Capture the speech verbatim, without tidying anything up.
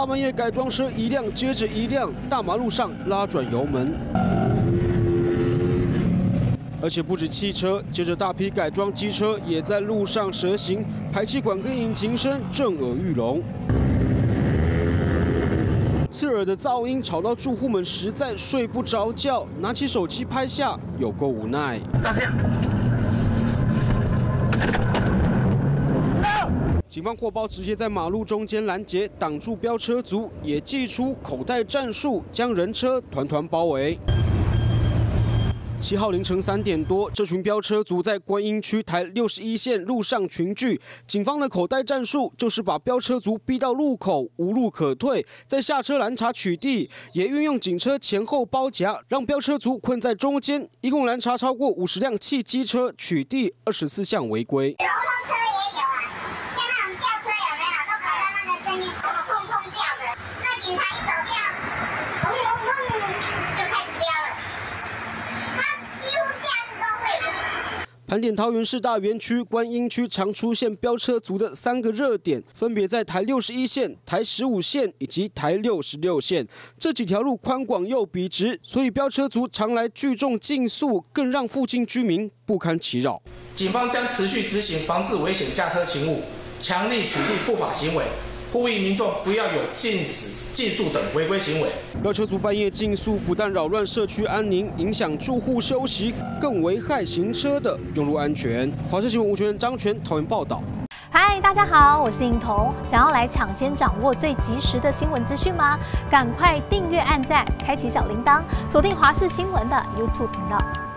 大半夜改装车一辆接着一辆，大马路上拉转油门。 而且不止汽车，接着大批改装机车也在路上蛇行，排气管跟引擎声震耳欲聋。刺耳的噪音吵到住户们实在睡不着觉，拿起手机拍下，有够无奈。警方获报，直接在马路中间拦截，挡住飙车族，也祭出口袋战术，将人车团团包围。 七号凌晨三点多，这群飙车族在观音区台六十一线路上群聚。警方的口袋战术就是把飙车族逼到路口，无路可退，再下车拦查取缔，也运用警车前后包夹，让飙车族困在中间。一共拦查超过五十辆汽机车，取缔二十四项违规。 摩托车也有啊，像那种轿车有没有？都搞到那个声音，砰砰砰叫的。那警察一走掉，嗡嗡嗡就开始飙了。 盘点桃园市大园区、观音区常出现飙车族的三个热点，分别在台六十一线、台十五线以及台六十六线。这几条路宽广又笔直，所以飙车族常来聚众竞速，更让附近居民不堪其扰。 警方将持续执行防治危险驾车勤务，强力取缔不法行为，呼吁民众不要有禁止、竞速等违规行为。 飙车族半夜竞速，不但扰乱社区安宁，影响住户休息，更危害行车的用路安全。华视新闻吴权张全桃园报道。 嗨，大家好，我是颖彤。想要来抢先掌握最及时的新闻资讯吗？赶快订阅、按赞、开启小铃铛，锁定华视新闻的 YouTube 频道。